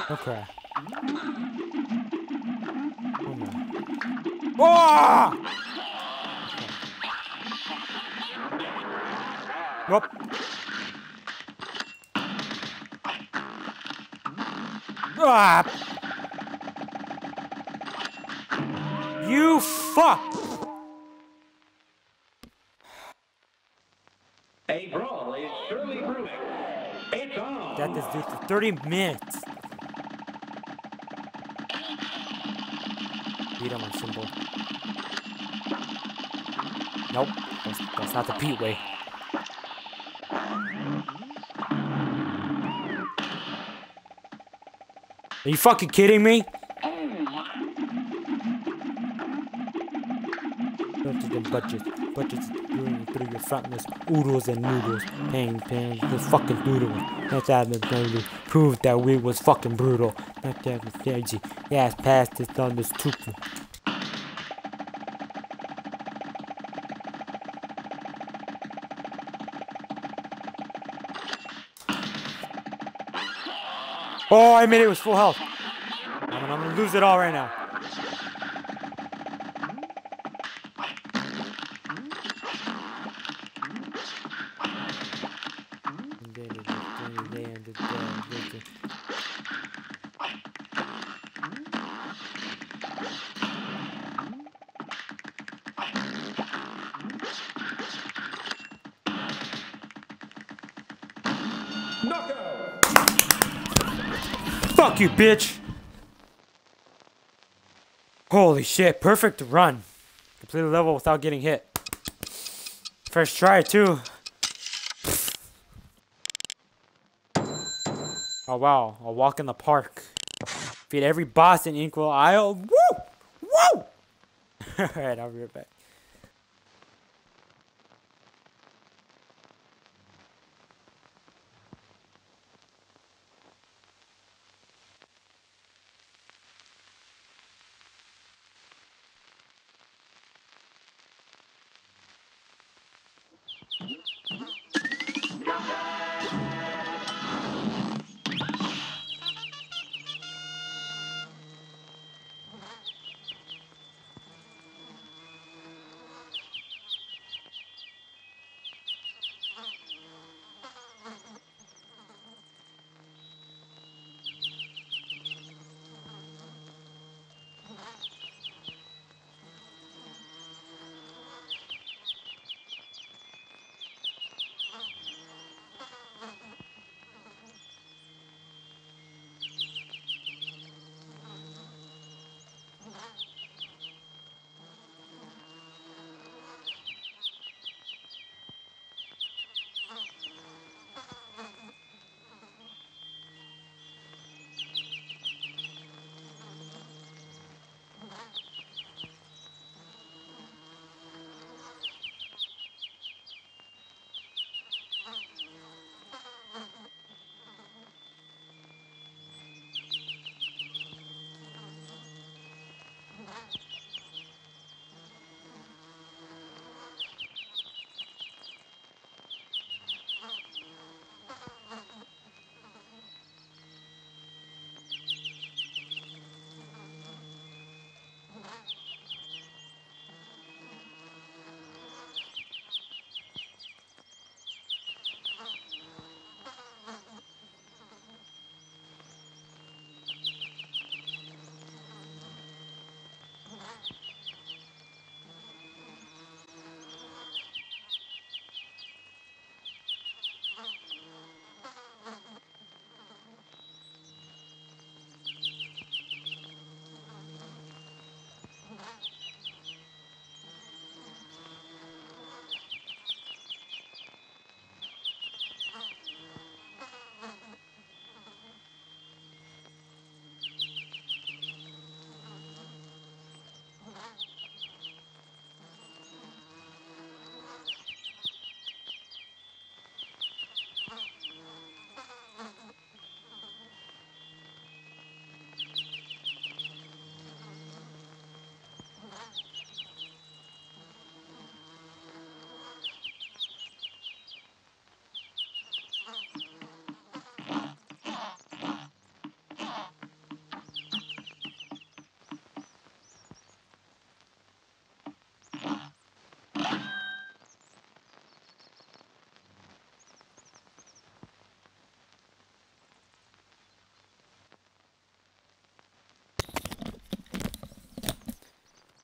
Okay. Oh no. Oh! Nope. Ah! You fuck! A brawl is surely brewing. It's on. Got this dude for 30 minutes. Beat him on symbol. Nope. That's not the Pete way. Are you fucking kidding me? Budgets through your frontless oodles and noodles. Paying the fucking doodles. That's how the prove that we was fucking brutal. Not that was edgy. Yeah, it's past this on this tuple. Oh, I made it with full health. I'm gonna lose it all right now. Knockout. Fuck you, bitch! Holy shit, perfect run. Complete the level without getting hit. First try, too. Oh wow, a walk in the park. Beat every boss in Inkwell Isle. Woo! Woo! Alright, I'll be right back.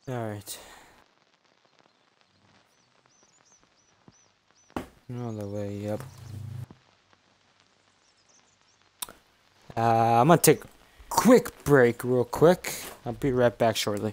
Alright. All the way up. I'm gonna take a quick break real quick. I'll be right back shortly.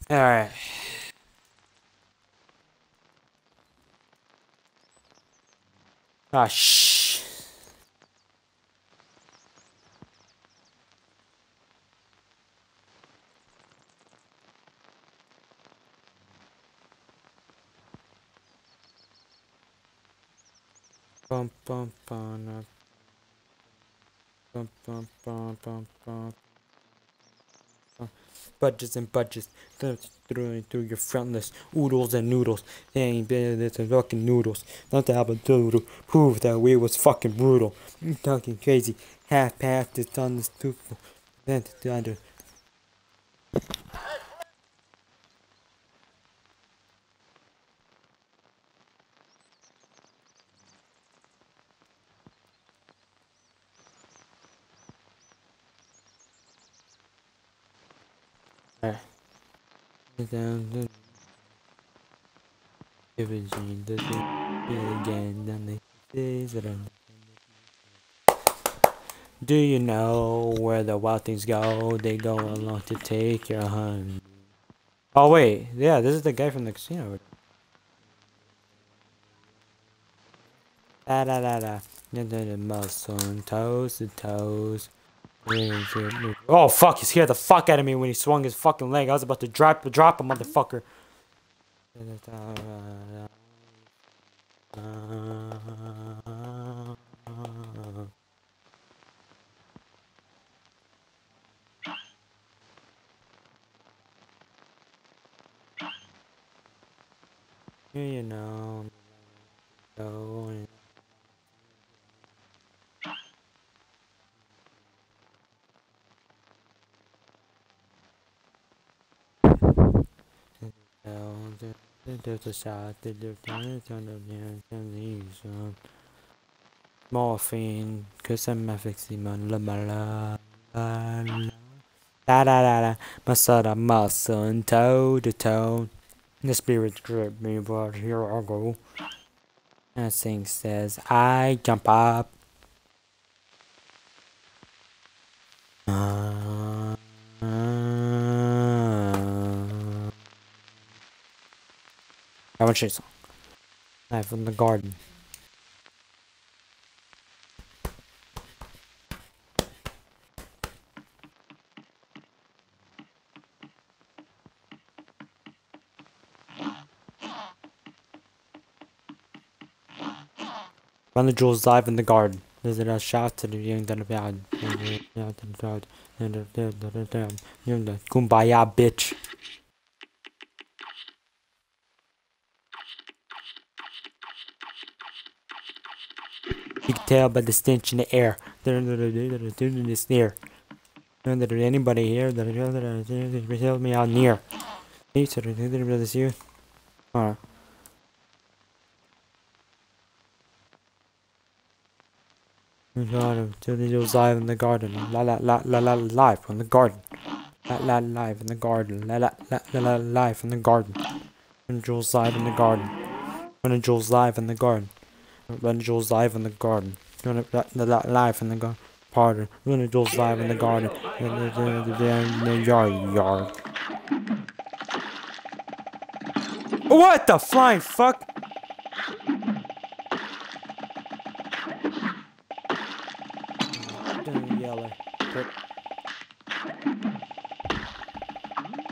Alright. Ah, shh. Bum bum bum bum bum bum bum bum. Budgets and budgets through your frontless oodles and noodles. They ain't better than fucking noodles. Not to have a doodle prove that we was fucking brutal. You talking crazy. Half-past it's on this truthful. Then to under. Down the Everything does it again. Then they days that are. Do you know where the wild things go? They go along to take your hunt. Oh wait, yeah, this is the guy from the casino. Da da da da. The muscle and toes to toes. Oh fuck! He scared the fuck out of me when he swung his fucking leg. I was about to drop a motherfucker. You know. Go. There's a shot that they're trying to morphine, cause I'm a fixing la la la da da da da. My son of muscle and toe to toe. The spirit grip me, but here I go. And thing says, I jump up. I want to show you something. Live in the garden. Run the jewels live in the garden. There's a shout to the young that about. Kumbaya, bitch. You can tell by the stench in the air. It's near. Anybody here that help me out near? This you? Alright. Studios live in the garden. La la la la la live in the garden. La la live in the garden. La la la la la live in the garden. When Jules live in the garden. When Jules live in the garden. When Jules live in the garden. When live in the garden. Pardon. When Jules live in the garden. In the yard. What the flying fuck?